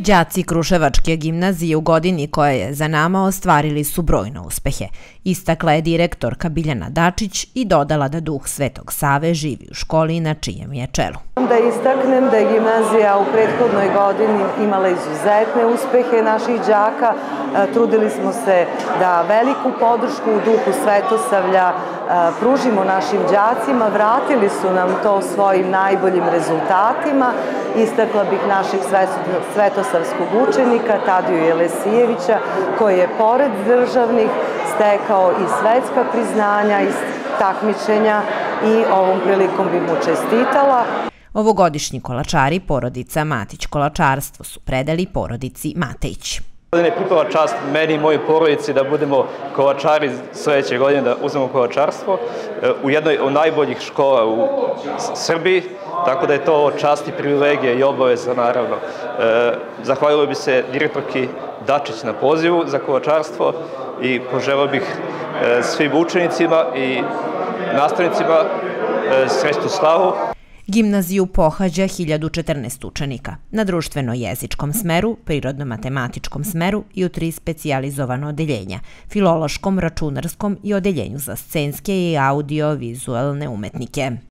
Đaci Kruševačke gimnazije u godini koja je za nama ostvarili su brojne uspehe. Istakla je direktorka Biljana Dačić i dodala da duh Svetog Save živi u školi na čijem je čelu. Da istaknem da je gimnazija u prethodnoj godini imala izuzetne uspehe naših đaka. Trudili smo se da veliku podršku u duhu Svetosavlja pružimo našim đacima. Vratili su nam to svojim najboljim rezultatima. Istakla bih našeg svetosavskog učenika Tadiju Jelesijevića, koji je pored državnih stekao i svetska priznanja iz takmičenja i ovom prilikom bih mu čestitala. Ovogodišnji kolačari porodica Matić Kolačarstvo su predali porodici Matejić. Godine pripala čast meni i mojoj porodici da budemo kolačari sledeće godine, da uzmemo kolačarstvo u jednoj od najboljih škola u Srbiji, tako da je to čast i privilegija i obaveza, naravno. Zahvalilo bi se direktorki Dačić na pozivu za kolačarstvo i poželeo bih svim učenicima i nastavnicima srećnu slavu. Gimnaziju pohađa 1014 učenika na društveno-jezičkom smeru, prirodno-matematičkom smeru i u 3 specijalizovana odeljenja, filološkom, računarskom i odeljenju za scenske i audio-vizualne umetnike.